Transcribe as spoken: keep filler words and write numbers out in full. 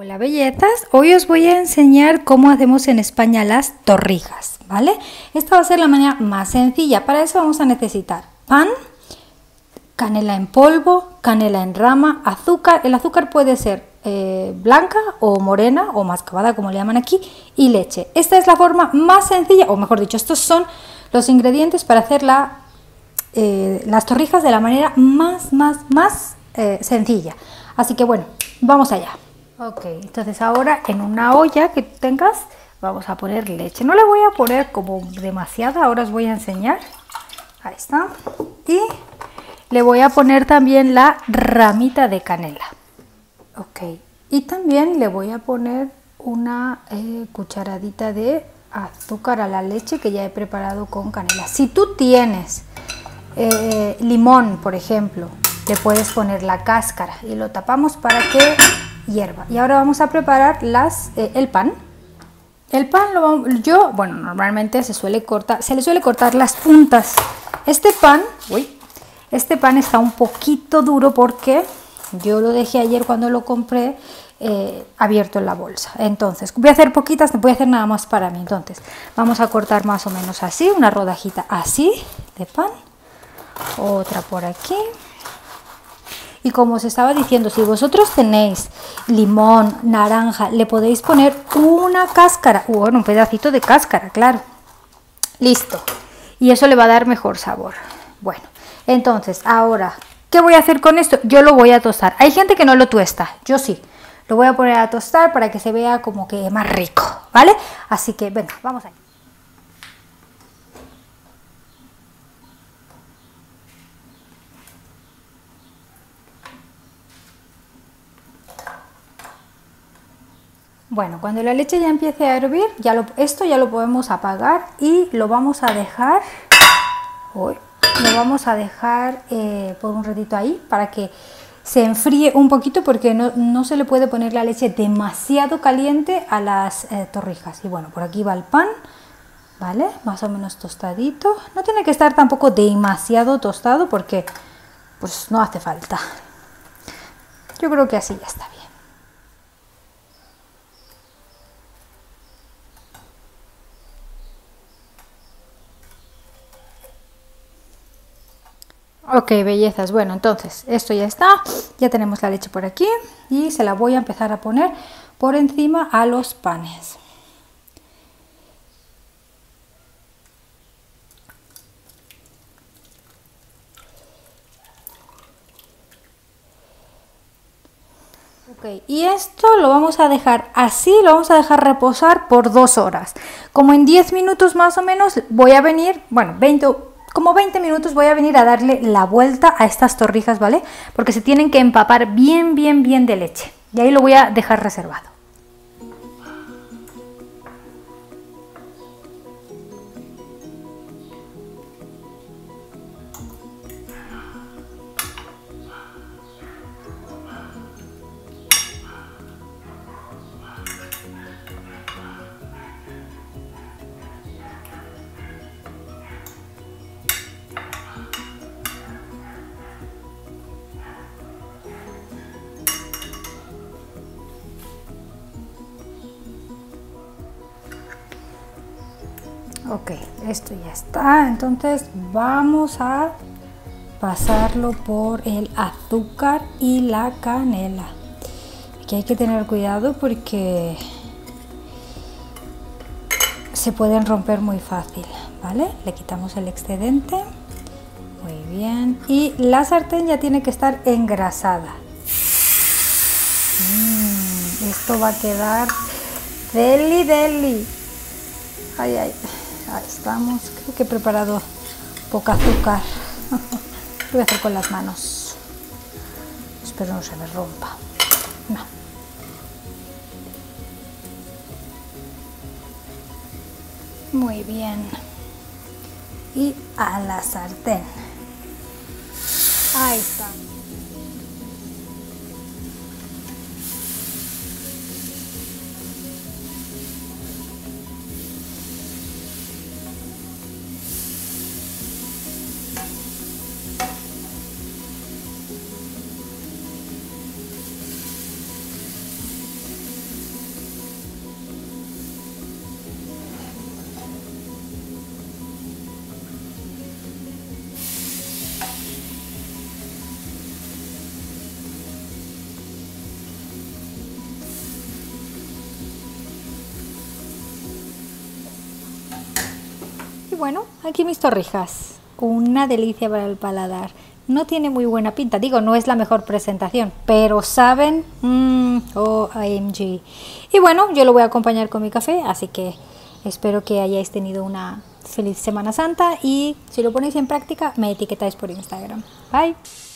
Hola bellezas, hoy os voy a enseñar cómo hacemos en España las torrijas, ¿vale? Esta va a ser la manera más sencilla. Para eso vamos a necesitar pan, canela en polvo, canela en rama, azúcar. El azúcar puede ser eh, blanca o morena o mascabada, como le llaman aquí, y leche. Esta es la forma más sencilla, o mejor dicho, estos son los ingredientes para hacer la, eh, las torrijas de la manera más, más, más eh, sencilla. Así que bueno, vamos allá. Ok, entonces ahora en una olla que tengas vamos a poner leche. No le voy a poner como demasiada, ahora os voy a enseñar. Ahí está. Y le voy a poner también la ramita de canela. Ok, y también le voy a poner una eh, cucharadita de azúcar a la leche que ya he preparado con canela. Si tú tienes eh, limón, por ejemplo, le puedes poner la cáscara y lo tapamos para que hierva. Y ahora vamos a preparar las, eh, el pan. El pan lo vamos, yo, bueno, normalmente se suele cortar, se le suele cortar las puntas. Este pan, uy, este pan está un poquito duro porque yo lo dejé ayer cuando lo compré eh, abierto en la bolsa. Entonces, voy a hacer poquitas, no voy a hacer nada más para mí. Entonces, vamos a cortar más o menos así, una rodajita así de pan, otra por aquí. Y como os estaba diciendo, si vosotros tenéis limón, naranja, le podéis poner una cáscara, bueno, un pedacito de cáscara, claro. Listo. Y eso le va a dar mejor sabor. Bueno, entonces, ahora, ¿qué voy a hacer con esto? Yo lo voy a tostar. Hay gente que no lo tuesta, yo sí. Lo voy a poner a tostar para que se vea como que más rico, ¿vale? Así que, venga, vamos allá. Bueno, cuando la leche ya empiece a hervir, ya lo, esto ya lo podemos apagar y lo vamos a dejar, uy, lo vamos a dejar eh, por un ratito ahí para que se enfríe un poquito, porque no, no se le puede poner la leche demasiado caliente a las eh, torrijas. Y bueno, por aquí va el pan, ¿vale? Más o menos tostadito. No tiene que estar tampoco demasiado tostado porque pues no hace falta. Yo creo que así ya está bien. Ok, bellezas, bueno, entonces esto ya está, ya tenemos la leche por aquí y se la voy a empezar a poner por encima a los panes. Ok, y esto lo vamos a dejar así, lo vamos a dejar reposar por dos horas. Como en diez minutos más o menos voy a venir, bueno, veinte como veinte minutos voy a venir a darle la vuelta a estas torrijas, ¿vale? Porque se tienen que empapar bien, bien, bien de leche. Y ahí lo voy a dejar reservado. Ok, esto ya está, entonces vamos a pasarlo por el azúcar y la canela. Aquí hay que tener cuidado porque se pueden romper muy fácil, ¿vale? Le quitamos el excedente, muy bien, y la sartén ya tiene que estar engrasada. Mm, esto va a quedar deli deli. Ay, ay. Ahí estamos, creo que he preparado poca azúcar. Lo voy a hacer con las manos. Espero no se me rompa. No. Muy bien. Y a la sartén. Ahí está. bueno, aquí mis torrijas. Una delicia para el paladar. No tiene muy buena pinta, digo, no es la mejor presentación, pero saben, mmm, O M G. Y bueno, yo lo voy a acompañar con mi café, así que espero que hayáis tenido una feliz Semana Santa y si lo ponéis en práctica, me etiquetáis por Instagram. Bye.